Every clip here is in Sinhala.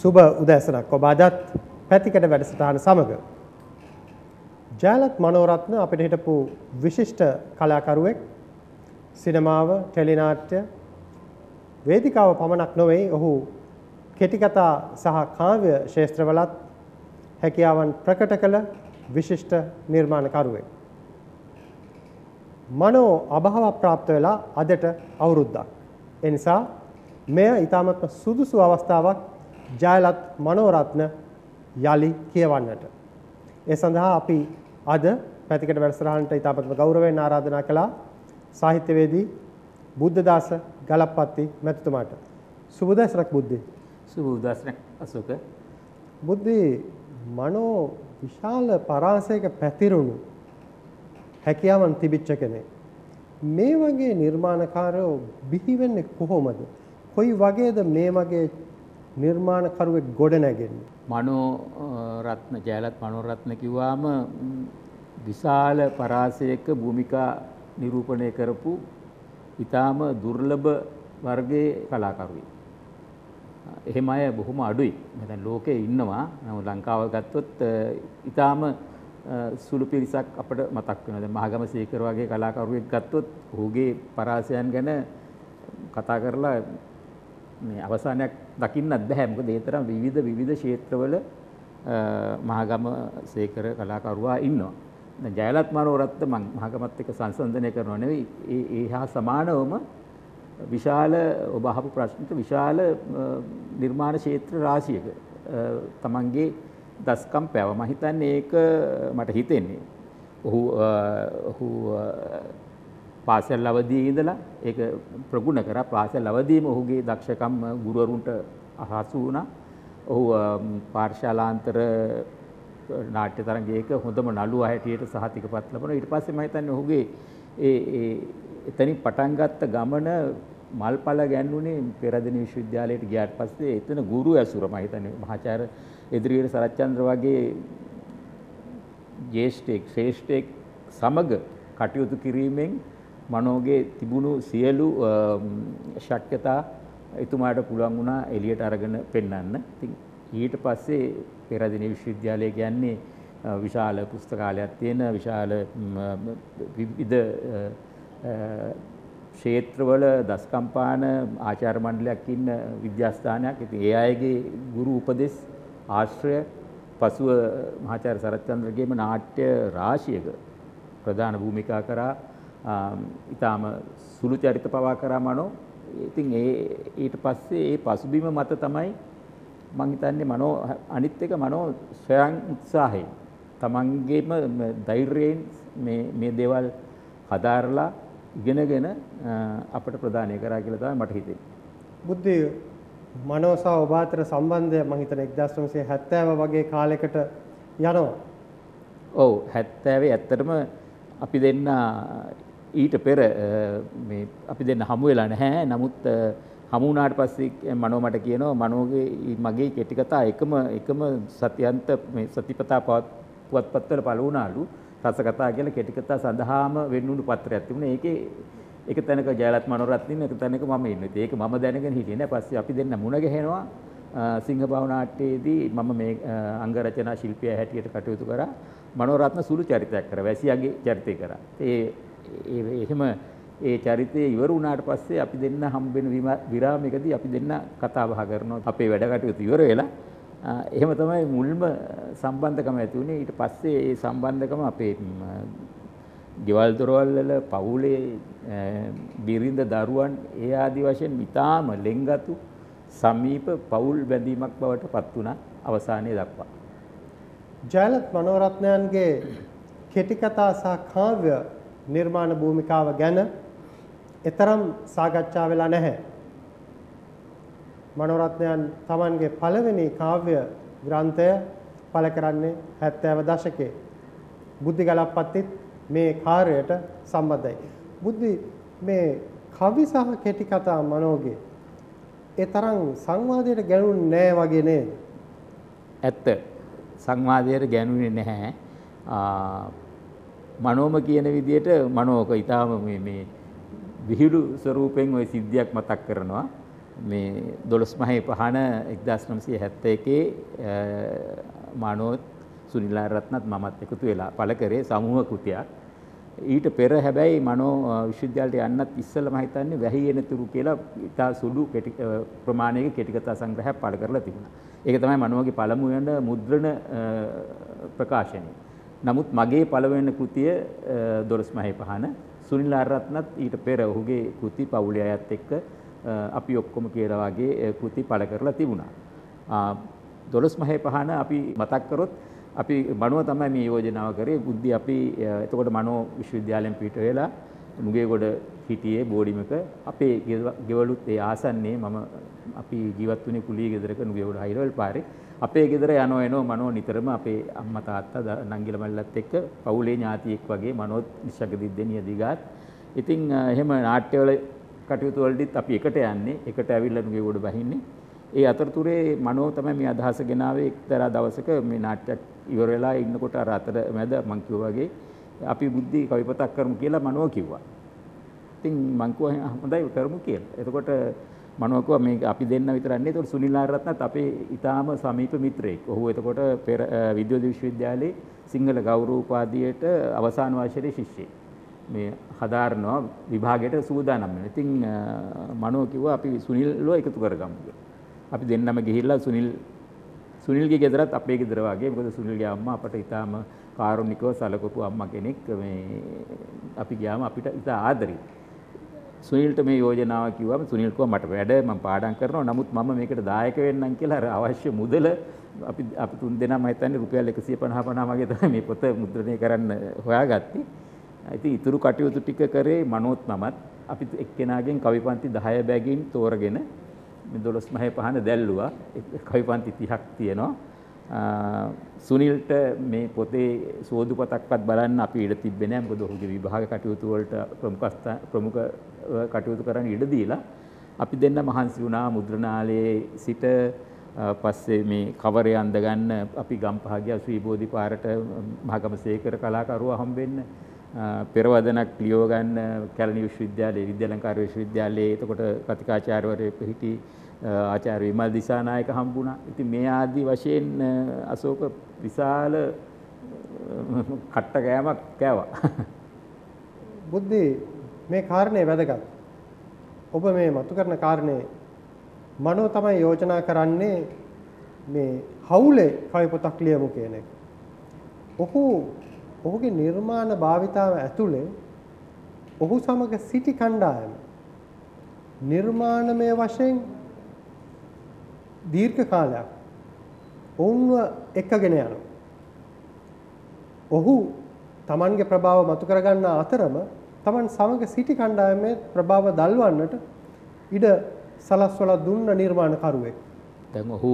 සුබ උදෑසනක් ඔබ අදත් පැතිකඩ වැඩසටහන සමග ජයලත් මනෝරත්න අපිට හිටපු විශිෂ්ට කලාකරුවෙක් සිනමාව ටෙලිනාට්‍ය වේදිකාව පමණක් නොවේ ඔහු කෙටි කතා සහ කාව්‍ය ශාස්ත්‍රවලත් හැකියාවන් ප්‍රකට කළ විශිෂ්ට නිර්මාණකරුවෙක් මනෝ අභාව ප්‍රාප්ත වෙලා අදට අවුරුද්දක් ඒ නිසා මෙය ඊටමත් සුදුසු අවස්ථාවක් ජයලත් මනෝරත්න යලි කියවන්නට. ඒ සඳහා අපි අද පැතිකඩ වැඩසටහනට ඊටමත් ගෞරවයෙන් ආරාධනා කළා සාහිත්‍යවේදී බුද්ධදාස ගලප්පත්ති මැතිතුමාට. සුබ උදෑසනක් බුද්ධි. සුබ උදෑසනක් අශෝක. බුද්ධි මනෝ විශාල පරාසයක පැතිරුණු හැකියාවන් තිබිච්ච කෙනෙක්. මේ වගේ නිර්මාණකාරයෝ බිහි වෙන්නේ කොහොමද? කොයි වගේද මේ වගේ නිර්මාණකරුවෙක් ගොඩ නැගෙන්නේ? මනෝරත්න ජයලත් මනෝරත්න කිව්වාම විශාල පරාසයක භූමිකා නිරූපණය කරපු ඊටාම දුර්ලභ වර්ගයේ කලාකරුවෙක්. එහෙම අය බොහොම අඩුයි. මම දැන් ලෝකේ ඉන්නවා. නමුත් ලංකාව ගත්තොත් ඊටාම සුළු පිරිසක් අපිට මතක් වෙනවා. දැන් මහගමසේකර වගේ කලාකරුවෙක් ගත්තොත් ඔහුගේ පරාසයන් ගැන කතා කරලා මේ අවසානයක් දකින්නත් බෑ. මොකද ඒ තරම් විවිධ ක්ෂේත්‍රවල මහගමසේකර කලාකරුවා ඉන්නවා. දැන් ජයලත් මනෝරත්න මම මහගමත් එක්ක සංසන්දනය කරනව නෙවෙයි. ඒ හා සමානවම විශාල ඔබ අහපු ප්‍රශ්නට විශාල නිර්මාණ ක්ෂේත්‍ර රාශියක තමන්ගේ දස්කම් පැව. මම හිතන්නේ ඒක මට හිතෙන්නේ. ඔහු පාසල් අවදියේ ඉඳලා ඒක ප්‍රගුණ කරා. පාසල් අවදියේම ඔහුගේ දක්ෂකම් ගුරුවරුන්ට අහසු වුණා. ඔහු පාඨශාලාන්තර නාට්‍ය තරඟයක හොඳම නළුවා හැටියට සහතිකපත් ලැබුණා. ඊට පස්සේ මම හිතන්නේ ඔහුගේ එතනින් පටන් ගත්ත ගමන මල්පල ගැන්වුනේ පෙරදින විශ්වවිද්‍යාලයට ගියාට පස්සේ එතන ගුරු ඇසුර මම හිතන්නේ මහාචාර්ය එදිරිවීර සරච්චන්ද්‍ර වගේ ශ්‍රේෂ්ඨෙක් සමග කටයුතු කිරීමෙන් මනෝගේ තිබුණු සියලු ශක්්‍යතා එතුමාට පුළුවන් වුණා එළියට අරගෙන පෙන්වන්න. ඉතින් ඊට පස්සේ පෙරදින විශ්වවිද්‍යාලය කියන්නේ විශාල පුස්තකාලයක් තියෙන විශාල විවිධ ක්ෂේත්‍රවල දස්කම්පාන ආචාර්ය මණ්ඩලයක් ඉන්න විද්‍යාස්ථානයක්. ඉතින් ඒ අයගේ ගුරු උපදෙස් ආශ්‍රය පසුව මහාචාර්ය සරච්චන්ද්‍රගේම නාට්‍ය රාශියක ප්‍රධාන භූමිකා කරා. ඊටාම සුළු චරිත පවා කරා මනෝ. ඉතින් ඊට පස්සේ ඒ පසුබිම මත තමයි මම හිතන්නේ මනෝ අනිත් එක මනෝ ස්වයං උත්සාහයෙන් තමන්ගේම ධෛර්යයෙන් මේ දේවල් හදාarලා ඉගෙනගෙන අපට ප්‍රදානය කරා කියලා තමයි මට හිතෙන්නේ. බුද්ධි මනෝ සහ ඔබ අතර සම්බන්ධය මම හිතන්නේ 1970 වගේ කාලයකට යනවා. ඔව් 70 ඇත්තටම අපි දෙන්න ඊට පෙර මේ අපි දෙන්න හමු වෙලා නැහැ. නමුත් හමු වුණාට පස්සේ මනෝ මට කියනවා මනෝගේ මගේ කෙටි කතා එකම සත්‍යන්ත මේ සතිපතා පුවත්පත්වල පළ වුණාලු. රස කතා කියලා කෙටි කතා සඳහාම වෙන්නුණු පත්‍රයක් තිබුණා. ඒකේ එක තැනක ජයලත් මනෝරත්න ඉන්න එක තැනක මම ඉන්නේ. ඒක මම දැනගෙන හිටියේ නෑ. පස්සේ අපි දෙන්න මුණ ගැහෙනවා. සිංහබාහු නාට්‍යයේදී මම මේ අංග රචනා ශිල්පියා හැටියට කටයුතු කරා. මනෝරත්න සුළු චරිතයක් කරා. වැසියාගේ චරිතය කරා. එහෙම ඒ චරිතය ඉවර වුණාට පස්සේ අපි දෙන්න හම්බෙන විරාමයකදී අපි දෙන්න කතා බහ කරනවා. අපේ වැඩ කටයුතු ඉවර වෙලා එහෙම තමයි මුල්ම සම්බන්ධකම ඇති වුණේ. ඊට පස්සේ ඒ සම්බන්ධකම අපේ ගෙවල් දොරවල් වල පවුලේ බිරිඳ දරුවන් ඒ ආදි වශයෙන් ඉතාම ලෙන්ගතු සමීප පවුල් බැඳීමක් බවට පත් වුණා අවසානයේ දක්වා. ජයලත් මනෝරත්නයන්ගේ කෙටි කතා සහ කාව්‍ය නිර්මාණ භූමිකාව ගැන එතරම් සාකච්ඡා වෙලා නැහැ. මනෝරත්නයන් තමන්ගේ පළවෙනි කාව්‍ය ග්‍රන්ථය පළ කරන්නේ 70 දශකයේ. බුද්ධි ගලප්පත්තිත් මේ කාර්යයට සම්බන්ධයි. බුද්ධි මේ කවි සහ කෙටි කතා මනෝගේ ඒ තරම් සංවාදයට ගැනුනේ නැහැ වගේ නේද? ඇත්ත. සංවාදයට ගැනුනේ නැහැ. මනෝම කියන විදිහට මනෝක ඊටාම මේ විහිළු ස්වරූපෙන් ওই සිද්ධියක් මතක් කරනවා. මේ 12/5/1971 මානෝත් සුනිල් ආරත්නත් මමත් එකතු වෙලා පළ කරේ සමූහ කෘතියක්. ඊට පෙර හැබැයි මනෝ විශ්වවිද්‍යාලයට යන්නත් ඉස්සෙල්ලා මම හිතන්නේ වැහි එනතුරු කියලා ඉතා සුළු ප්‍රමාණයක කෙටි කතා සංග්‍රහයක් පළ කරලා තිබුණා. ඒක තමයි මනෝගේ පළමුවෙන මුද්‍රණ ප්‍රකාශනය. නමුත් මගේ පළවෙනි කෘතිය 12/5 සුනිල් ආරත්නත් ඊට පෙර ඔහුගේ කෘති පවුලේ අයත් එක්ක අපි ඔක්කොම කියලා වගේ කෘති පළ කරලා තිබුණා. 12/5 අපි මතක් කරොත් අපි මනෝ තමයි මේ යෝජනාව කරේ. බුද්ධි අපි එතකොට මනෝ විශ්වවිද්‍යාලයෙන් පිට වෙලා නුගේගොඩ හිටියේ බෝඩිමක. අපේ ගෙවලුත් ඒ ආසන්නේ අපි ජීවත් වුණේ කුලිය ගෙදරක නුගේගොඩ හයිරවල් පාරේ. අපේ ගෙදර යනවා එනවා මනෝ නිතරම අපේ අම්මා තාත්තා නංගිල මල්ලත් එක්ක පවුලේ ඥාතියෙක් වගේ මනෝත් නිශ්ශබ්දදිද්දෙනිය දිගාත්. ඉතින් එහෙම නාට්‍යවල කටයුතු වලදීත් අපි එකට යන්නේ. එකට ඇවිල්ලා නුගේගොඩ බහින්නේ. ඒ අතරතුරේ මනෝ තමයි මේ අදහස ගෙනාවේ එක්තරා දවසක මේ නාට්‍යයක් ඉවර වෙලා ඉන්නකොට අර අතර මැද මං කිව්වා වගේ අපි බුද්ධි කවිපතක් කරමු කියලා මනෝ කිව්වා. ඉතින් මං කිව්වා හොඳයි කරමු කියලා. එතකොට මනෝ කිව්වා මේ අපි දෙන්න විතරක් නෙවෙයි. ඒතකොට සුනිල් ආරත්නත් අපේ ඊටාම සමීප මිත්‍රයෙක්. ඔහු එතකොට පෙර විද්‍යාධි විශ්වවිද්‍යාලයේ සිංහල ගෞරව උපාධියට අවසාන වර්ෂයේ ශිෂ්‍යෙක්. මේ හදාරනවා විභාගයට සූදානම් වෙනවා. ඉතින් මනෝ කිව්වා අපි සුනිල්ව එකතු කරගමු කියලා. අපි දෙන්නම ගිහිල්ලා සුනිල්ගේ ගෙදරත් අපේ ගෙදර වගේ. මොකද සුනිල්ගේ අම්මා අපට ඊටාම කාරුණිකව සලකපු අම්මා කෙනෙක්. අපි ගියාම අපිට ඉතා ආදරේ. සුනිල්ට මේ යෝජනාව කිව්වම සුනිල් කිව්වා මට වැඩ මම පාඩම් කරනවා. නමුත් මම මේකට දායක වෙන්නම් කියලා අර අවශ්‍ය මුදල අපි තුන් දෙනාම හිතන්නේ රුපියල් 150 වගේ තමයි මේ පොත මුද්‍රණය කරන්න හොයාගත්තේ. ඉතින් ඊතුරු කටයුතු ටික කරේ මනෝත් මමත්. අපි එක්කෙනාගෙන් කවිපන්ති 10 බැගින් තෝරගෙන 12/5 දැල්ලුවා. කවිපන්ති 30ක් තියෙනවා. සුනිල්ට මේ පොතේ සෝදුපතක්වත් බලන්න අපි ඉඩ තිබ්බේ නැහැ. මොකද ඔහුගේ විභාග කටයුතු වලට ප්‍රමුඛ කටයුතු කරන්න ඉඩ දීලා අපි දෙන්න මහන්සි වුණා. මුද්‍රණාලයේ සිට පස්සේ මේ කවරේ අඳ ගන්න අපි ගම්පහ ගියා ශ්‍රී බෝධි පාරට මහගමසේකර කලාකරුවා හම්බෙන්න. පෙරවදනක් ලියව ගන්න කැලණි විශ්වවිද්‍යාලයේ විද්‍යාලංකාර විශ්වවිද්‍යාලයේ එතකොට කතිකාචාර්යවරයෙක් හිටි ආචාර්ය විමල් දිසානායක හම්බුණා. ඉතින් මේ ආදී වශයෙන් අශෝක විශාල කට්ට කෑමක් කෑවා. බුද්ධි මේ කාරණේ වැදගත්. ඔබ මේ මතු කරන කාරණේ මනෝ තමයි යෝජනා කරන්නේ මේ හවුලේ කවි පොතක් ලියමු කියන එක. ඔහුගේ නිර්මාණ භාවිතාව ඇතුලේ ඔහු සමග සිටි කණ්ඩායම නිර්මාණමය වශයෙන් දීර්ඝ කාලයක් ඔවුන්ව එක්කගෙන යනවා. ඔහු Tamanගේ ප්‍රභාව මතු කරගන්න අතරම Taman සමග සිටි කණ්ඩායමේ ප්‍රභාව දල්වන්නට ඉඩ සලස්වලා දුන්න නිර්මාණකරුවෙක්. දැන් ඔහු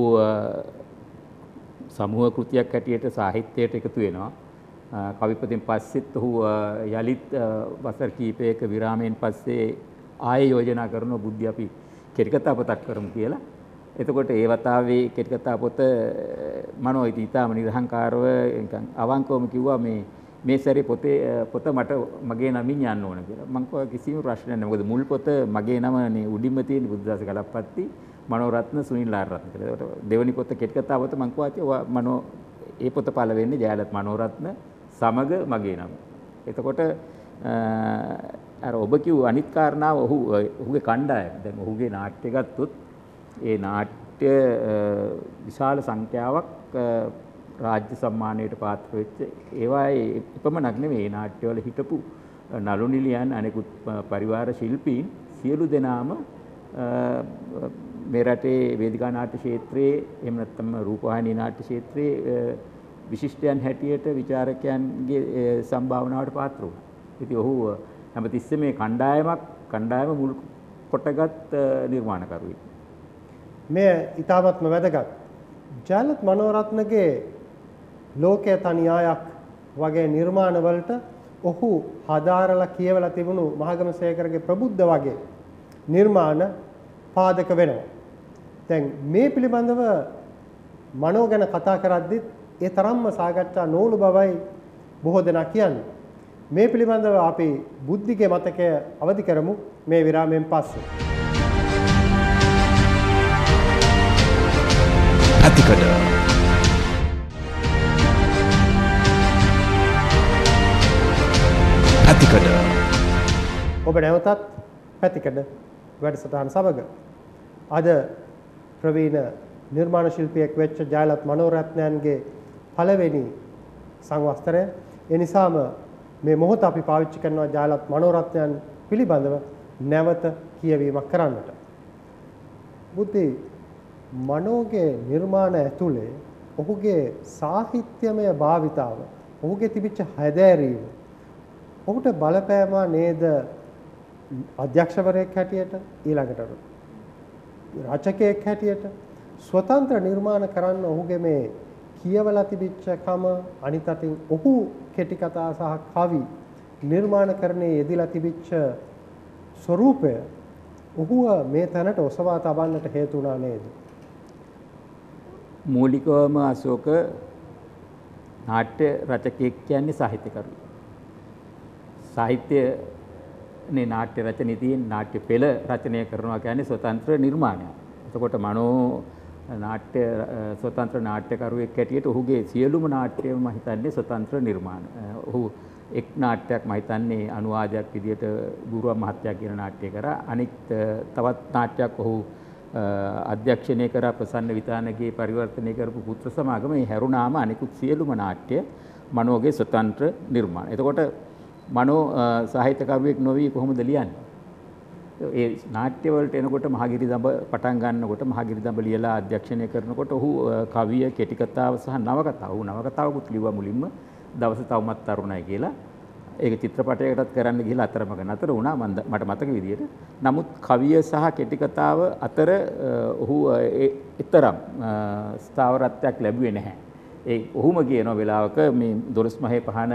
සමූහ කෘතියක් හැටියට සාහිත්‍යයට එකතු වෙනවා. කවිපතින් පස්සෙත් ඔහු යලිත් වසර කීපයක විරාමයෙන් පස්සේ ආයෙ යෝජනා කරන බුද්ධි අපි කෙටිකතා පොතක් කරමු කියලා. එතකොට ඒ වතාවේ කෙටිකතා පොත මනෝ ඊටාම නිර්හංකාරව නිකන් අවංකවම කිව්වා මේ සැරේ පොත මට මගේ නමින් යන්න ඕන කියලා. මම කිව්වා කිසිම ප්‍රශ්නයක් නැහැ. මොකද මුල් පොත මගේ නම නේ උඩින්ම තියෙන බුද්ධදාස ගලප්පත්ති මනෝරත්න සුනිල් ආරත්න කියලා. ඒකට දෙවෙනි පොත කෙටිකතා පොත මම කිව්වා මනෝ ඒ පොත පළ වෙන්නේ ජයලත් මනෝරත්න සමග මගේ නම. එතකොට අර ඔබ කිව්ව අනිත් කාරණාව ඔහුගේ කණ්ඩායම. දැන් ඔහුගේ නාට්‍ය ගත්තොත් ඒ නාට්‍ය විශාල සංඛ්‍යාවක් රාජ්‍ය සම්මානයට පාත්‍ර වෙච්ච ඒවායේ එපමණක් නෙමෙයි මේ නාට්‍යවල හිටපු නළු නිලියන් අනෙකුත් පරිවාර ශිල්පීන් සියලු දෙනාම මේ රටේ වේදිකා නාට්‍ය ක්ෂේත්‍රයේ එහෙම නැත්නම් රූපවාහිනී නාට්‍ය ක්ෂේත්‍රයේ විශිෂ්ටයන් හැටියට විචාරකයන්ගේ සම්භාවනාවට පාත්‍ර වුණා. ඉතින් ඔහු හැමතිස්සෙම මේ කණ්ඩායම මුල් කොටගත් නිර්මාණකරුවෙක්. මේ ඊටාත්ම වැදගත්. ජයලත් මනෝරත්නගේ ලෝකයේ තනියායක් වගේ නිර්මාණවලට ඔහු හදාරලා කියවලා තිබුණු මහගමසේකරගේ ප්‍රබුද්ධ වගේ නිර්මාණ පාදක වෙනවා. දැන් මේ පිළිබඳව මනෝ ගැන කතා කරද්දිත් ඒ තරම්ම සාකච්ඡා නොවුණු බවයි බොහෝ දෙනා කියන්නේ. මේ පිළිබඳව අපි බුද්ධිගේ මතකය අවදි කරමු මේ විරාමයෙන් පස්සේ. පැතිකඩ පැතිකඩ ඔබ නැවතත් පැතිකඩ වැඩසටහන සමග අද ප්‍රවීණ නිර්මාණ ශිල්පියෙක් වෙච්ච ජයලත් මනෝරත්නයන්ගේ පළවෙනි සංවස්තරය. ඒ නිසාම මේ මොහොත අපි පාවිච්චි කරනවා ජයලත් මනෝරත්නයන් පිළිබඳව නැවත කියවීමක් කරන්නට. බුද්ධි මනෝගේ නිර්මාණ ඇතුලේ ඔහුගේ සාහිත්‍යමය භාවිතාව, ඔහුගේ තිබිච්ච හැදෑරීම, ඔහුට බලපෑම නේද අධ්‍යක්ෂවරයෙක් හැටියට, ඊළඟට රචකයෙක් හැටියට ස්වතන්ත්‍ර නිර්මාණ කරන්න ඔහුගේ මේ කියවලා තිබිච්ච කම, අනිත් අතින් ඔහු කෙටි කතා සහ කවි නිර්මාණකරණයේ යෙදিলা තිබිච්ච ස්වරූපය ඔහුව මේ තැනට ඔසවා තබන්නට හේතු වුණා නේද? මූලිකවම අශෝක නාට්‍ය රචකයෙක් කියන්නේ සාහිත්‍යකරු. සාහිත්‍යනේ නාට්‍ය රචනයේ තියෙන නාට්‍ය පෙළ රචනය කරනවා කියන්නේ ස්වතන්ත්‍ර නිර්මාණයක්. එතකොට මනෝ නාට්‍ය ස්වතන්ත්‍ර නාට්‍යකරුවෙක් හැටියට ඔහුගේ සියලුම නාට්‍යම මම හිතන්නේ ස්වතන්ත්‍ර නිර්මාණ. ඔහු එක් නාට්‍යයක් මම හිතන්නේ අනුවාදයක් විදියට ගුරුවන් මහත්තයා කියන නාට්‍ය කරා. අනිත් තවත් නාට්‍යයක් ඔහු අධ්‍යක්ෂණය කරා ප්‍රසන්න විතානගේ පරිවර්තනය කරපු පුත්‍ර සමාගම. මේ හැරුණාම අනිකුත් සියලුම නාට්‍ය මනෝගේ ස්වතන්ත්‍ර නිර්මාණ. එතකොට මනෝ සාහිත්‍යකරුවෙක් නොවි කොහොමද ලියන්නේ? ඒ නාට්‍ය වලට එනකොට මහගිරි දඹ පටන් ගන්නකොට මහගිරි දඹ ලියලා අධ්‍යක්ෂණය කරනකොට ඔහු කවිය, කෙටි කතාව සහ නවකතාව, ඔහු නවකතාවකුත් ලිව්වා මුලින්ම දවස තවමත් තරුණයි කියලා. ඒක චිත්‍රපටයකටත් කරන්න ගිහලා අතරමඟ නතර වුණා මට මතක විදියට. නමුත් කවිය සහ කෙටි කතාව අතර ඔහු ඊතරම් ස්ථාවරත්වයක් ලැබුවේ නැහැ. ඒ ඔහුම කියන වෙලාවක මේ දොළොස් මහේ පහන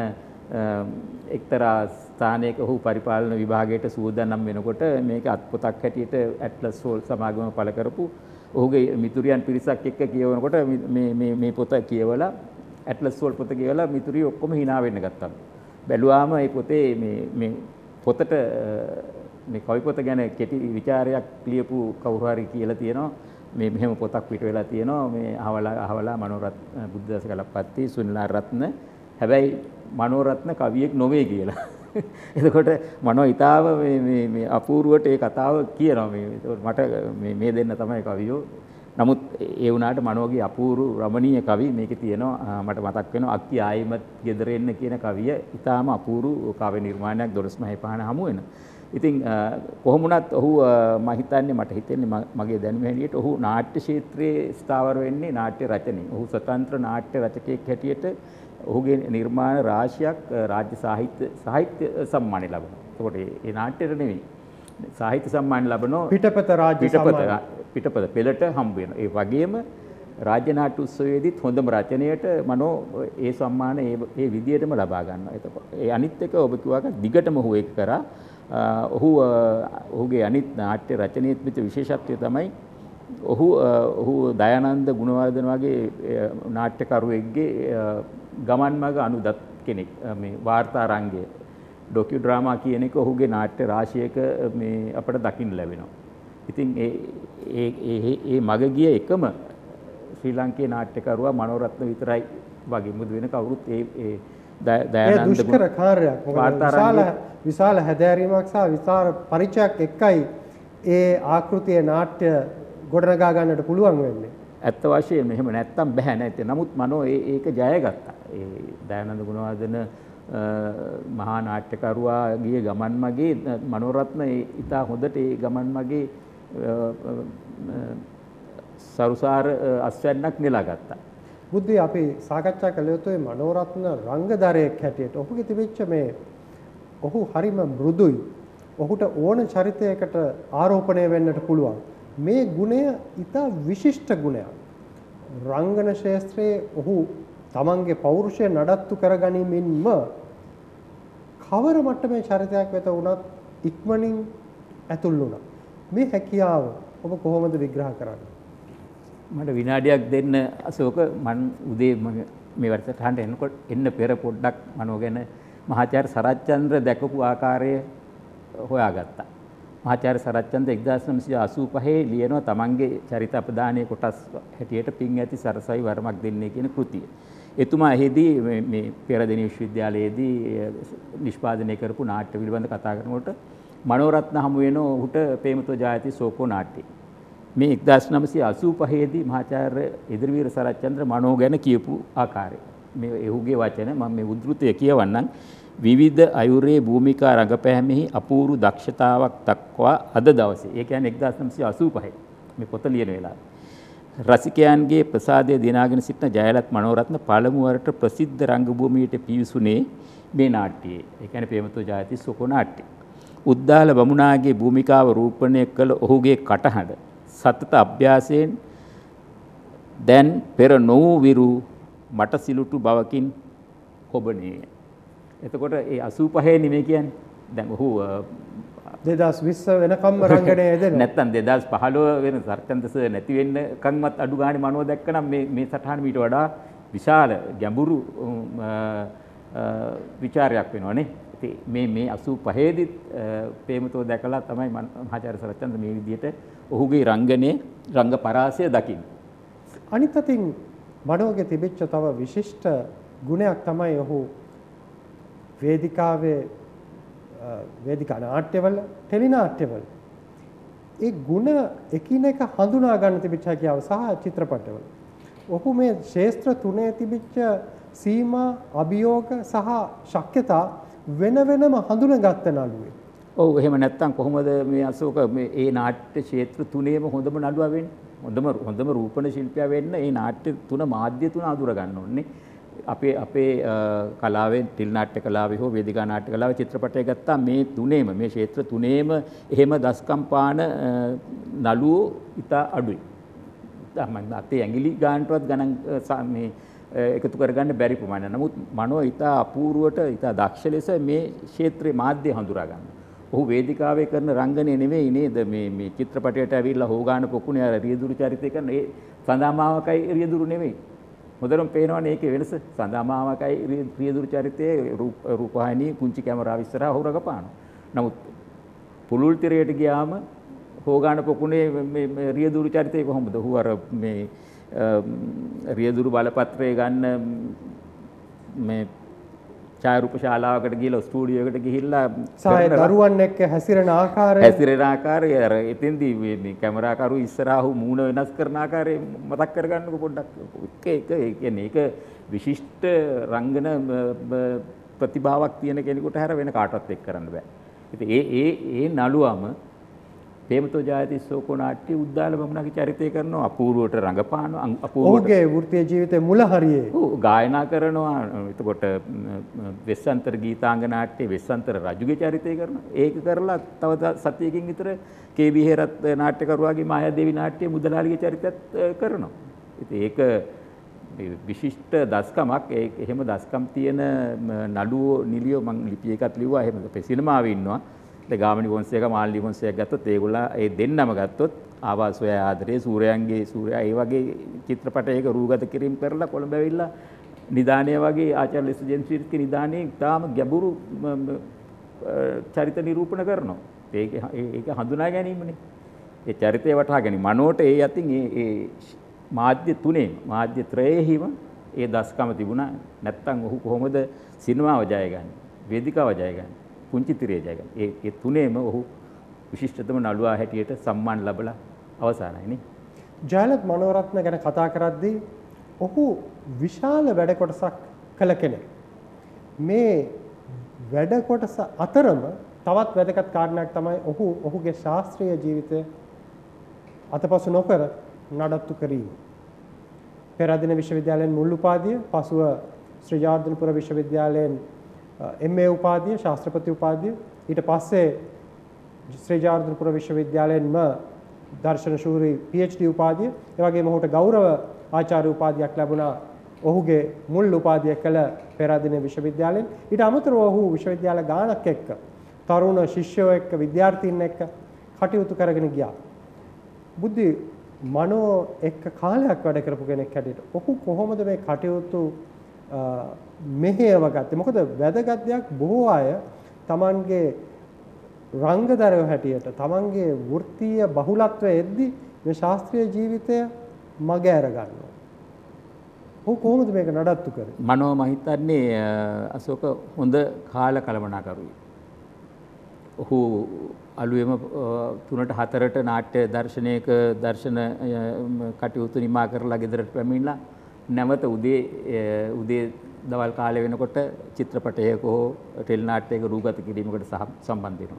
එක්තරා ස්ථානයක ඔහු පරිපාලන විභාගයට සූදානම් වෙනකොට මේක අත්පොතක් හැටියට ඇට්ලස් හෝල් සමාගම පළ කරපු ඔහුගේ මිතුරියන් පිරිසක් එක්ක කියවනකොට මේ පොත කියවලා ඇට්ලස් හෝල් පොත කියවලා මිතුරිය ඔක්කොම hina වෙන්න ගත්තා. බැලුවාම මේ පොතේ මේ පොතට මේ කවි පොත ගැන කෙටි විචාරයක් ලියපු කවුරු හරි කියලා තියෙනවා. මේ මෙහෙම පොතක් පිට වෙලා තියෙනවා. මේ අහවලා මනෝරත්න බුද්ධදාස කලප්පත්ති, සුනිල් රත්න. හැබැයි මනෝරත්න කවියෙක් නොවේ කියලා. එතකොට මනෝ ඊතාව මේ අපූර්වට ඒ කතාව කියනවා. මට මේ දෙන්න තමයි කවියෝ. නමුත් ඒ වුණාට මනෝගේ අපූර්ව රමණීය කවි මේකේ තියෙනවා. මට මතක් වෙනවා අක්කි ආයිමත් ගෙදර එන්න කියන කවිය. ඊටාම අපූර්ව කාව්‍ය නිර්මාණයක් දොළොස් මහේ පහන හමු වෙන. ඉතින් කොහොම වුණත් ඔහු මම හිතන්නේ මට හිතෙන්නේ මගේ දැනුම හැටියට ඔහු නාට්‍ය ක්ෂේත්‍රයේ ස්ථාවර වෙන්නේ නාට්‍ය රචනයේ. ඔහු ස්වතන්ත්‍ර නාට්‍ය රචකයෙක් හැටියට ඔහුගේ නිර්මාණ රාශියක් රාජ්‍ය සාහිත්‍ය සම්මානය ලබනවා. ඒකට ඒ නාට්‍යෙට නෙවෙයි. සාහිත්‍ය සම්මාන ලබනවා පිටපත රාජ්‍ය සම්මාන. පිටපත පෙළට හම්බ වෙනවා. ඒ වගේම රාජ්‍ය නාට්‍ය උත්සවයේදීත් හොඳම රචනයට මනෝ ඒ සම්මාන ඒ විදියටම ලබා ගන්නවා. එතකොට ඒ අනිත් එක ඔබ කිව්වාක දිගටම ඔහු ඒක කරා. ඔහුගේ අනිත් නාට්‍ය රචනයේ තිබෙච්ච විශේෂත්වය තමයි ඔහු දයානන්ද ගුණවර්ධන වගේ නාට්‍යකරුවෙක්ගේ ගමන් මඟ අනුදත් කෙනෙක්. මේ වාර්තා රංගය ඩොකියු ඩ්‍රාමා කියන එක ඔහුගේ නාට්‍ය රාශියක මේ අපට දකින්න ලැබෙනවා. ඉතින් ඒ මග ගිය එකම ශ්‍රී ලංකේ නාට්‍යකරුවා මනෝරත්න විතරයි වගේ මුදු වෙන කවුරුත් ඒ දයානන්ද දුෂ්කර කාර්යයක්. විශාල හැදෑරීමක් සහ විශාල පරිචයක් එක්කයි ඒ ආකෘතියේ නාට්‍ය ගොඩනගා ගන්නට පුළුවන් වෙන්නේ. ඇත්ත වශයෙන්ම එහෙම නැත්තම් බෑ නැත්තේ. නමුත් මනෝ ඒක ජයගත්තා. ඒ දයානන්ද ගුණවර්ධන මහා නාට්‍යකරුවාගේ ගමන් මගේ මනෝරත්න ඉතා හොඳට ඒ ගමන් මගේ සරුසාර අස්වැන්නක් නෙලා ගත්තා. බුද්ධි අපි සාකච්ඡා කළ යුතුයි මනෝරත්න රංගදරයෙක් හැටියට. ඔහුගේ තිබිච්ච මේ ඔහු හරිම මෘදුයි. ඔහුට ඕන චරිතයකට ආරෝපණය වෙන්නට පුළුවන්. මේ ගුණය ඉතා විශිෂ්ට ගුණයක්. රංගන ශාස්ත්‍රයේ ඔහු තමන්ගේ පෞරුෂය නඩත්තු කරගනිමින්ම කවර මට්ටමේ චරිතයක් වෙත වුණත් ඉක්මනින් ඇතුල් වුණා. මේ හැකියාව ඔබ කොහොමද විග්‍රහ කරන්නේ? මට විනාඩියක් දෙන්න අශෝක. මම උදේ මේ වැඩසටහනට එන්න පෙර පොඩ්ඩක් මනෝ ගැන මහාචාර්ය සරච්චන්ද්‍ර දැකපු ආකාරය හොයාගත්තා. මහාචාර්ය සරච්චන්ද්‍ර 1985 ලියනවා තමන්ගේ චරිත අපදානයේ කොටස් හැටියට පින් ඇති සරසවි වරමක් දෙන්නේ කියන කෘතිය. එතුමා එහිදී මේ පෙරදින විශ්වවිද්‍යාලයේදී නිෂ්පාදනය කරපු නාට්‍ය පිළිබඳ කතා කරනකොට මනෝරත්න හමු වෙන ඔහුට ප්‍රේමතෝ ජායති සෝකෝ නාට්‍ය. මේ 1985 දී මහාචාර්ය ඉදිරිවීර සරච්චන්ද්‍ර මනෝ ගැන කියපු ආකාරය. මේ එහුගේ වචන මම මේ උද්ෘතය කියවන්නම්. විවිධ අයුරේ භූමිකා රඟපෑමෙහි අපූර්ව දක්ෂතාවක් දක්වා අද දවසේ. ඒ කියන්නේ 1985 මේ පොත ලියන වෙලාවේ. රසිකයන්ගේ ප්‍රසාදය දිනාගෙන සිටින ජයලත් මනෝරත්න පළමු වරට ප්‍රසිද්ධ රංගභූමියට පිවිසුනේ මේ නාට්‍යයේ. ඒ කියන්නේ ප්‍රේමතෝ ජායති සෝකෝ නාට්‍ය. උද්දාල බමුණාගේ භූමිකාව රූපණය කළ ඔහුගේ කටහඬ සතත අභ්‍යාසයෙන් දැන් පෙර නොවූ විරු මට සිලුටු බවකින් ඔබනේ. එතකොට ඒ 85 නෙමෙයි කියන්නේ. දැන් ඔහු 2020 වෙනකම්ම රංගනයේ යෙදෙනවා. නැත්තම් 2015 වෙන සරච්චන්ද්‍ර සර් නැති වෙන්න කම්වත් අඩු ගානේ මනෝ දැක්කනම් මේ සටහන මීට වඩා විශාල ගැඹුරු විචාරයක් වෙනවනේ. ඉතින් මේ 85 දිත් ප්‍රේමතෝ දැකලා තමයි මහාචාර්ය සරච්චන්ද්‍ර මේ විදිහට ඔහුගේ රංගනයේ රංග පරාසය දකින්නේ. අනිත් අතින් මනෝගේ තිබිච්ච තව විශිෂ්ට ගුණයක් තමයි ඔහු වේදිකා නාට්‍යවල ටෙලි නාට්‍යවල ඒ ගුණ එකිනෙක හඳුනා ගන්න තිබිච්ච හැකියාව සහ චිත්‍රපටවල ඔහු මේ ශේෂ්ත්‍ර තුනේ තිබිච්ච සීමා අභියෝග සහ ශක්්‍යතා වෙන වෙනම හඳුනාගත්ත නළුවේ. ඔව් එහෙම නැත්තම් කොහොමද මේ අශෝක මේ නාට්‍ය ක්ෂේත්‍ර තුනේම හොඳම නළුවා වෙන්නේ? හොඳම රූපණ ශිල්පියා වෙන්න මේ නාට්‍ය තුන මාධ්‍ය තුන අඳුර ගන්න ඕනේ. අපේ කලාවෙන් ටිල් නාට්‍ය කලාවේ හෝ වේදිකා නාට්‍ය කලාවේ චිත්‍රපටය ගත්තා මේ තුනේම මේ ක්ෂේත්‍ර තුනේම එහෙම දස්කම් පාන නළුවෝ ඉතා අඩුයි. මම අතේ ඇඟිලි ගන්නටවත් ගණන් මේ එකතු කරගන්න බැරි ප්‍රමාණයක්. නමුත් මනෝ ඉතා අපූර්වට ඉතා දක්ෂ ලෙස මේ ක්ෂේත්‍රයේ මාධ්‍ය හඳුනා ගන්නවා. ඔහු වේදිකාවේ කරන රංගනය නෙවෙයි නේද මේ චිත්‍රපටයට ඇවිල්ලා හොගාන පොකුණේ අර රියදුරු චරිතය කරන ඒ සඳාමාවකයි රියදුරු නෙවෙයි. මුදලම පේනවනේ ඒකේ වෙනස. සඳාමාවකයි රියදුරු චරිතයේ රූපවාහිනී පුංචි කැමරාව ඉස්සරහා ඔහු රඟපානවා. නමුත් පුලුල් තිරයට ගියාම හොගාන පොකුණේ මේ රියදුරු චරිතය කොහොමද? ඔහු අර මේ රියදුරු බලපත්‍රය ගන්න මේ ඡායාරූප ශාලාවකට ගිහලා ස්ටුඩියෝ එකට ගිහිල්ලා සාය දරුවන් එක්ක හැසිරෙන ආකාරය අර එතෙන්දී මේ කැමරාකරු ඉස්සරහා මූණ වෙනස් කරන ආකාරය මතක් කරගන්නකො පොඩ්ඩක්. එක ඒ කියන්නේ ඒක විශිෂ්ට රංගන ප්‍රතිභාවක් තියෙන කෙනෙකුට හැර වෙන කාටවත් එක් කරන්න බෑ. ඉතින් ඒ නළුවම ප්‍රේමතෝ ජායති සෝකෝ නාට්‍ය උද්දාල බමුණාගේ චරිතය කරනවා අපූර්වට රඟපානවා ඔහුගේ වෘත්තීය ජීවිතේ මුල හරියේ ගායනා කරනවා. එතකොට වෙස්සන්තර ගීතාංග නාට්‍යයේ වෙස්සන්තර රජුගේ චරිතය කරනවා. ඒක කරලා තව සතියකින් විතර කේ.බී. හේරත් නාට්‍යකරුවාගේ මායාදේවි නාට්‍යයේ මුදලාලිගේ චරිතයත් කරනවා. ඉතින් ඒක විශිෂ්ට දස්කමක්. එහෙම දස්කම් තියෙන නළුවෝ නිලියෝ මම ලිපි එකක් ලිව්වා. එහෙම සිනමාවේ ඉන්නවා. ගාමිණී ෆොන්සේකා මාල්ලි ෆොන්සේකා ගත්තොත් ඒගොල්ලෝ ඒ දෙන්නම ගත්තොත් ආවාසය ආදරේ සූර්යා ඒ වගේ චිත්‍රපටයක රූගත කිරීම කරලා කොළඹ ඇවිල්ලා නිදානය වගේ ආචාර්ය ලෙස ජෙන්සිරිත්ගේ නිදානයේ තාම ගැඹුරු චරිත නිරූපණ කරනවා. ඒක හඳුනා ගැනීමනේ. ඒ චරිතය වටහා ගැනීම. මනෝට ඒ අතින් ඒ මාධ්‍ය තුනේ මාධ්‍ය ත්‍රයෙහිම ඒ දස්කම තිබුණා. නැත්තම් ඔහු කොහොමද සිනමාව ජයගන්නේ? වේදිකාව ජයගන්නේ? පුංචි තිරේ ජයගන්න. ඒ තුනේම ඔහු විශිෂ්ටතම නළුවා හැටියට සම්මාන ලැබලා අවසానයි නේ. ජයලත් මනෝරත්න ගැන කතා කරද්දී ඔහු විශාල වැඩ කොටසක් කළ කෙනෙක්. මේ වැඩ කොටස අතරම තවත් වැදගත් කාරණයක් තමයි ඔහුගේ ශාස්ත්‍රීය ජීවිතය අතපසු නොකර නඩත්තු කිරීම. පෙරදින විශ්වවිද්‍යාලයෙන් මුල් උපාධිය, පසුව ශ්‍රී ජනාර්දනපුර විශ්වවිද්‍යාලයෙන් MA උපාධිය, ශාස්ත්‍රපති උපාධිය, ඊට පස්සේ ශ්‍රී ජනාර්දනපුර විශ්වවිද්‍යාලයෙන්ම දර්ශන ශූරී PhD උපාධිය, ඒ වගේම ඔහුට ගෞරව ආචාර්ය උපාධියක් ලැබුණා ඔහුගේ මුල් උපාධිය කළ පෙරදින විශ්වවිද්‍යාලයෙන්. ඊට අමතරව ඔහු විශ්වවිද්‍යාල ගානක් එක්ක තරුණ ශිෂ්‍යයෝ එක්ක විද්‍යාර්ථීන් එක්ක කටයුතු කරගෙන ගියා. බුද්ධි මනෝ එක්ක කාලයක් වැඩ කරපු කෙනෙක් හැටියට ඔහු කොහොමද මේ කටයුතු මෙහෙයව ගත්තේ? මොකද වැදගත් දෙයක් බොහෝ අය Tamanගේ රංගදරයෝ හැටියට තමන්ගේ වෘත්තීය බහුලත්වය එද්දි මේ ශාස්ත්‍රීය ජීවිතය මග ඇර ගන්නවා. ඔහු කොහොමද මේක නඩත්තු කරන්නේ? මනෝ මම හිතන්නේ අශෝක හොඳ කාල කළමනාකරුයි. ඔහු අලුයම 3ට 4ට නාට්‍ය දර්ශනයක දර්ශන කටයුතු නිමා කරලා ගෙදරට පැමිණලා නැවත උදේ දවල් කාලය වෙනකොට චිත්‍රපටයක හෝ ටෙලි නාට්‍යයක රූපගත කිරීමකට සම්බන්ධ වෙනවා.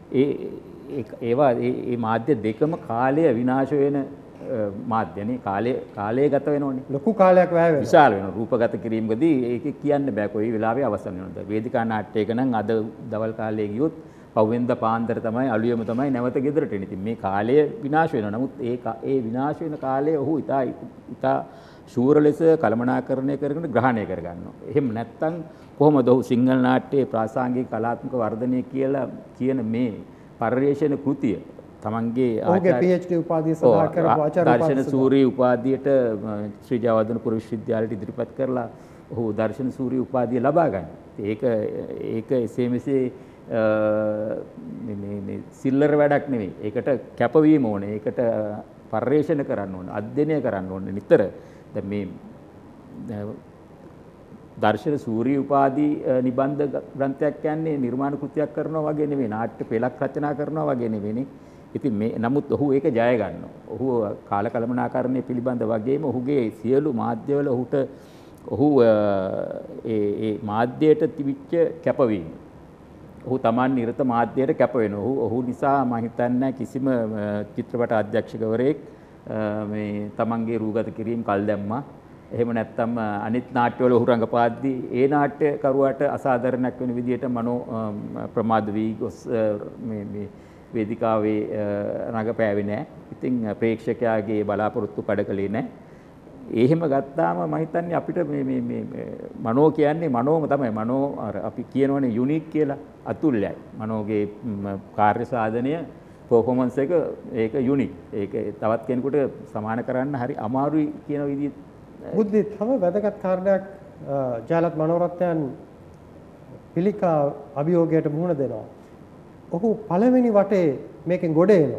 ඒ මාධ්‍ය දෙකම කාලය විනාශ වෙන මාධ්‍යනේ කාලය ගත වෙනෝනේ. ලොකු කාලයක් වැය වෙනවා. විශාල වෙනවා. රූපගත කිරීමකදී ඒක කියන්න බෑ කොයි වෙලාවෙ අවසන් වෙනවද. වේදිකා නාට්‍යයක නම් අද දවල් කාලයේ ගියොත් පවෙන්ද පාන්දර තමයි අලුයම තමයි නැවත ගෙදරට එන්නේ. ඉතින් මේ කාලය විනාශ වෙනවා. නමුත් ඒ විනාශ වෙන කාලය ඔහු ඉතා ශූර ලෙස කළමනාකරණය කරගෙන ග්‍රහණය කරගන්නවා. එහෙම නැත්නම් කොහොමද ඔහු සිංහල නාට්‍යයේ ප්‍රාසංගික කලාත්මක වර්ධනය කියලා කියන මේ පරිශ්‍රණ කෘතිය තමන්ගේ ඔහුගේ PhD උපාධිය සඳහා කරපු ආචාර්ය දර්ශන සූරී උපාධියට ශ්‍රී ජයවර්ධනපුර විශ්වවිද්‍යාලයට ඉදිරිපත් කරලා ඔහු දර්ශන සූරී උපාධිය ලබා ගන්නවා. ඒක එසේ මෙසේ මේ සිල්ලර වැඩක් නෙවෙයි. ඒකට කැපවීම ඕනේ. ඒකට පරිශ්‍රණ කරන්න ඕනේ. අධ්‍යයනය කරන්න ඕනේ නිතර. දැන් මේ දර්ශන සූරී උපාධි නිබන්ධ ග්‍රන්ථයක් කියන්නේ නිර්මාණ කෘතියක් කරනවා වගේ නෙවෙයි. නාට්‍ය පෙළක් රචනා කරනවා වගේ නෙවෙයිනේ. ඉතින් මේ නමුත් ඔහු ඒක ජය ගන්නවා. ඔහු කාල කළමනාකරණය පිළිබඳ වගේම ඔහුගේ සියලු මාධ්‍යවල ඔහු ඒ මාධ්‍යයට තිබිච්ච කැපවීම. ඔහු Taman නිරත මාධ්‍යයට කැප වෙනවා. ඔහු නිසා මම හිතන්නේ කිසිම චිත්‍රපට අධ්‍යක්ෂකවරයෙක් මේ තමන්ගේ රූගත කිරීම කල් දැම්මා. එහෙම නැත්නම් අනිත් නාට්‍යවල ඔහු රංගපාද්දී ඒ නාට්‍යකරුවාට අසාධාරණයක් වෙන විදිහට මනෝ ප්‍රමාද වී ගොස් මේ වේදිකාවේ රඟපෑවේ නැහැ. ඉතින් ප්‍රේක්ෂකයාගේ බලාපොරොත්තු කඩකලේ නැහැ. එහෙම ගත්තාම මම හිතන්නේ අපිට මේ මනෝ කියන්නේ මනෝම තමයි. මනෝ අපි කියනවනේ යුනික් කියලා අතුල්‍යයි. මනෝගේ කාර්ය සාධනය පර්ෆෝමන්ස් එක ඒක යුනික්. ඒක තවත් කෙනෙකුට සමාන කරන්න හරි අමාරුයි කියන විදිහ බුද්ධි තම වැදගත් කාරණයක් ජයලත් මනෝරත්නයන් පිළිකා අභියෝගයට මුහුණ දෙනවා. ඔහු පළවෙනි වටේ මේකෙන් ගොඩ එනවා.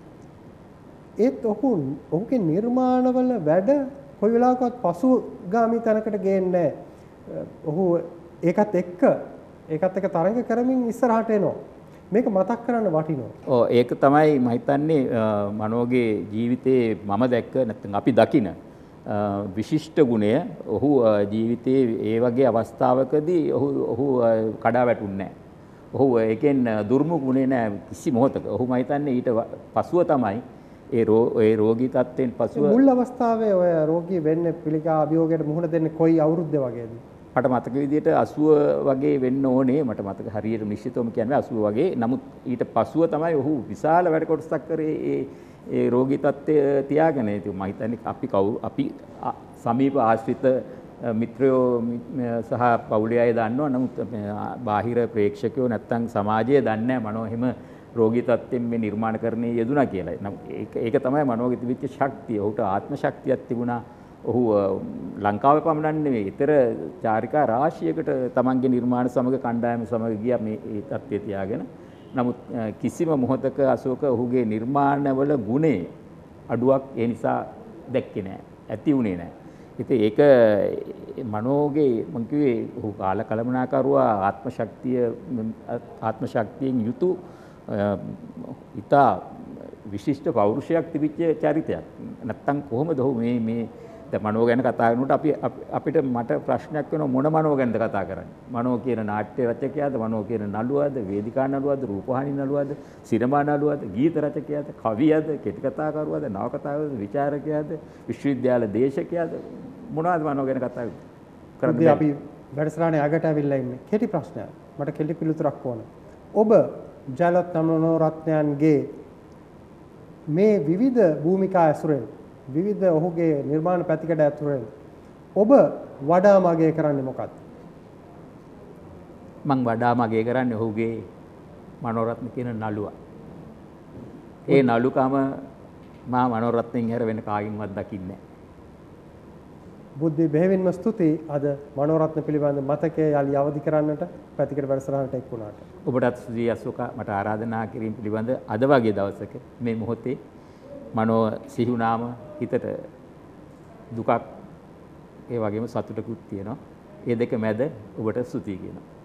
ඒත් ඔහුගේ නිර්මාණවල වැඩ කොයි වෙලාවකවත් පසුගාමී තැනකට ගේන්නේ නැහැ. ඔහු ඒකත් එක්ක තරඟ කරමින් ඉස්සරහට එනවා. මේක මතක් කරන්න වටිනවා. ඔව් ඒක තමයි මම හිතන්නේ මනෝගේ ජීවිතේ මම දැක්ක නැත්නම් අපි දකින විශිෂ්ට ගුණය. ඔහු ජීවිතයේ ඒ වගේ අවස්ථාවකදී ඔහු කඩා වැටුන්නේ නැහැ. ඔහු ඒකෙන් දුර්මුඛ ගුණේ නැහැ කිසි මොහොතක. ඔහු මම හිතන්නේ ඊට පසුව තමයි ඒ රෝගී තත්ත්වයෙන් පසුව මුල් අවස්ථාවේ ඔය රෝගී වෙන්නේ පිළිකා අභියෝගයට මුහුණ දෙන්නේ කොයි අවුරුද්ද වගේද? මට මතක විදිහට 80 වගේ වෙන්න ඕනේ. මට මතක හරියට නිශ්චිතවම කියන්නේ 80 වගේ. නමුත් ඊට පසුව තමයි ඔහු විශාල වැඩ කොටසක් කරේ ඒ රෝගී තත්ත්වය තියාගෙන. ඉතින් මම හිතන්නේ අපි සමීප ආශ්‍රිත මිත්‍රයෝ සහ පවුලේ අය දන්නවා. නමුත් බාහිර ප්‍රේක්ෂකයෝ නැත්තම් සමාජය දන්නේ නැහැ මනෝ හිම රෝගී තත්ත්වෙන් මේ නිර්මාණකරණයේ යෙදුණා කියලා. ඒක තමයි මනෝගේ තිබිච්ච ශක්තිය. ඔහුට ආත්ම ශක්තියක් තිබුණා. ඔහු ලංකාවේ පමණක් නෙවෙයි ඊතර චාරිකා රාශියකට තමන්ගේ නිර්මාණ සමග කණ්ඩායම සමග ගියා මේ තත්ත්වය තියාගෙන. නමුත් කිසිම මොහොතක අශෝක ඔහුගේ නිර්මාණවල ගුණේ අඩුවක් ඒ නිසා දැක්කේ නැහැ. ඇති වුණේ නැහැ. ඉතින් ඒක මනෝගේ මං කිව්වේ ඔහු කාල කළමනාකරුවා ආත්ම ශක්තියෙන් යුතු ඉතා විශිෂ්ට පෞරුෂයක් තිබිච්ච චරිතයක්. නැත්තම් කොහොමද ඔහු මේ දැන් මනෝ ගැන කතා කරනකොට අපිට මට ප්‍රශ්නයක් වෙනවා මොන මනෝ ගැනද කතා කරන්නේ? මනෝ කියන නාට්‍ය රචකයාද, මනෝ කියන නළුවාද, වේදිකා නළුවාද, රූපවාහිනී නළුවාද, සිනමා නළුවාද, ගීත රචකයාද, කවියාද, කෙටි කතාකරුවාද, නවකතාවද, විචාරකයාද, විශ්වවිද්‍යාල දේශකයාද මොනවද මනෝ ගැන කතා කරන්නේ? අපි වැඩසටහනේ අගට අවිල්ලා ඉන්නේ. කෙටි ප්‍රශ්නයක්. මට කෙටි පිළිතුරක් ඕන. ඔබ ජයලත් මනෝරත්නයන්ගේ මේ විවිධ භූමිකා ඇසුරෙන් විවිධ ඔහුගේ නිර්මාණ පැතිකඩ ඇතුළෙන් ඔබ වඩා මගේ කරන්නේ මොකක්ද? මං වඩා මගේ කරන්නේ ඔහුගේ මනෝරත්න කියන නළුවා. ඒ නළුකම මා මනෝරත්නෙන් හැර වෙන කායින්වත් දකින්නේ නැහැ. බුද්ධි බෙහෙවින්ම ස්තුතියි අද මනෝරත්න පිළිබඳ මතකය යලි අවදි කරන්නට පැතිකඩ වැඩසටහනට එක් වුණාට. ඔබටත් සුජී අශෝකා මට ආරාධනා කිරීම පිළිබඳ අද වගේ දවසක මේ මොහොතේ මනෝ සිහි වුණාම හිතට දුකක් ඒ වගේම සතුටකුත් තියෙනවා. ඒ දෙක මැද ඔබට ස්තුතියි කියනවා.